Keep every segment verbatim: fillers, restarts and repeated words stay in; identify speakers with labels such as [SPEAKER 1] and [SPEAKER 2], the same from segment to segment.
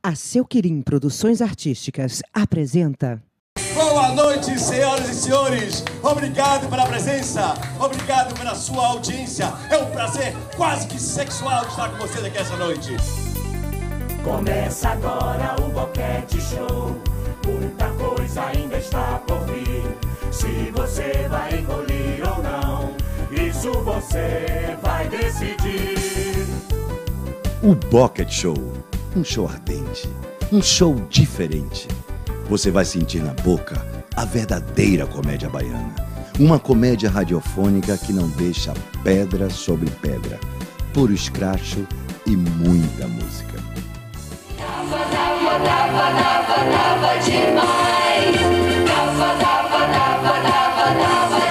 [SPEAKER 1] A Seuquirim Produções Artísticas apresenta...
[SPEAKER 2] Boa noite, senhoras e senhores. Obrigado pela presença. Obrigado pela sua audiência. É um prazer quase que sexual estar com vocês aqui essa noite.
[SPEAKER 3] Começa agora o Boquete Show. Muita coisa ainda está por vir. Se você vai engolir ou não, isso você vai decidir.
[SPEAKER 4] O Boquete Show. Um show ardente. Um show diferente. Você vai sentir na boca a verdadeira comédia baiana. Uma comédia radiofônica que não deixa pedra sobre pedra. Puro escracho e muita música.
[SPEAKER 5] Dava, dava, dava, dava, dava demais. Dava, dava, dava, dava, dava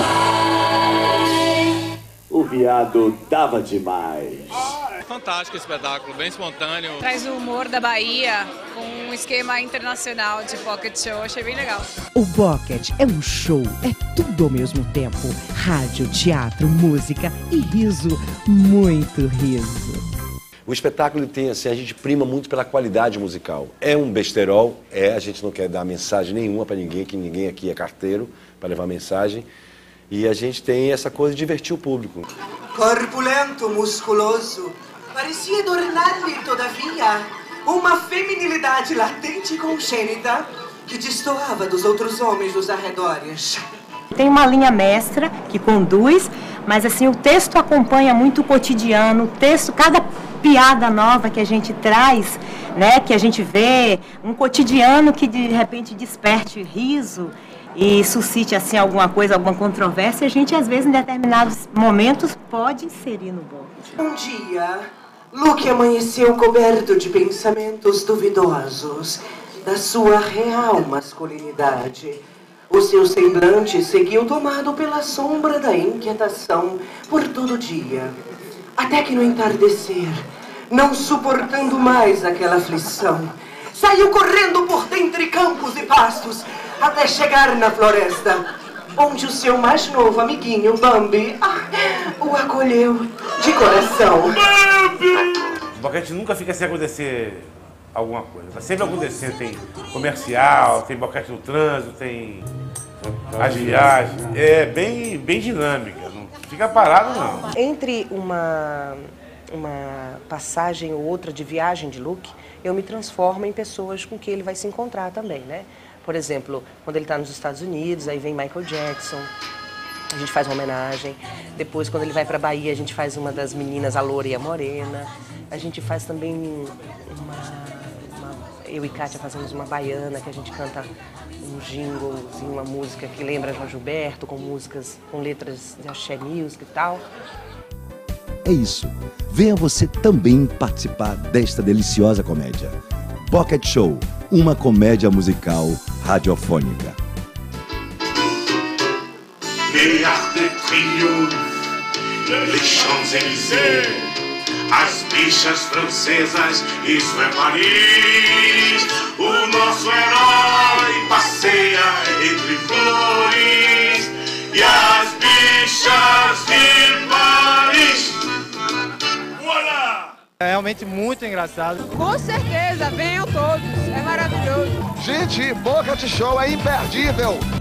[SPEAKER 5] demais.
[SPEAKER 6] O viado dava demais.
[SPEAKER 7] Fantástico esse espetáculo, bem espontâneo.
[SPEAKER 8] Traz o humor da Bahia com um esquema internacional de pocket show, achei bem legal.
[SPEAKER 1] O Boquete é um show, é tudo ao mesmo tempo. Rádio, teatro, música e riso, muito riso.
[SPEAKER 9] O espetáculo tem assim, a gente prima muito pela qualidade musical. É um besterol, é, a gente não quer dar mensagem nenhuma para ninguém, que ninguém aqui é carteiro para levar mensagem. E a gente tem essa coisa de divertir o público.
[SPEAKER 10] Corpulento, musculoso, parecia adornar-lhe, todavia, uma feminilidade latente e congênita que destoava dos outros homens dos arredores.
[SPEAKER 11] Tem uma linha mestra que conduz, mas assim o texto acompanha muito o cotidiano, o texto, cada piada nova que a gente traz, né, que a gente vê, um cotidiano que de repente desperte riso e suscite assim alguma coisa, alguma controvérsia, a gente às vezes em determinados momentos pode inserir no Boquete.
[SPEAKER 10] Um dia, Luke amanheceu coberto de pensamentos duvidosos da sua real masculinidade. O seu semblante seguiu tomado pela sombra da inquietação por todo o dia. Até que no entardecer, não suportando mais aquela aflição, saiu correndo por dentre campos e pastos, até chegar na floresta, onde o seu mais novo amiguinho, Bambi, ah, o acolheu de coração.
[SPEAKER 12] O Boquete nunca fica sem acontecer alguma coisa. Vai sempre acontecer. Tem comercial, tem boquete no trânsito, tem as viagens. É bem, bem dinâmica, não fica parado não.
[SPEAKER 13] Entre uma, uma passagem ou outra de viagem de Luke, eu me transformo em pessoas com que ele vai se encontrar também, né? Por exemplo, quando ele está nos Estados Unidos, aí vem Michael Jackson, a gente faz uma homenagem. Depois, quando ele vai para a Bahia, a gente faz uma das meninas, a Loura e a Morena. A gente faz também uma... uma eu e Kátia fazemos uma baiana, que a gente canta um jingle, assim, uma música que lembra João Gilberto, com músicas, com letras de axé music e tal.
[SPEAKER 4] É isso. Venha você também participar desta deliciosa comédia. Boquete Show, uma comédia musical radiofônica.
[SPEAKER 3] Les Arcs de Triomphe, les Champs-Élysées, as bichas francesas, isso é Paris. O nosso herói passeia entre flores e as bichas de Paris. Voilà!
[SPEAKER 14] É realmente muito engraçado.
[SPEAKER 8] Com certeza, venham todos, é maravilhoso.
[SPEAKER 15] Gente, Boquete Show é imperdível.